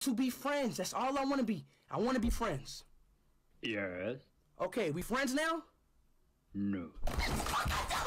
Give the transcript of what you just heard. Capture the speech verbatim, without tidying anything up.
to be friends. That's all I want to be. I want to be friends. Yes. Okay, we friends now? No. Fuck, I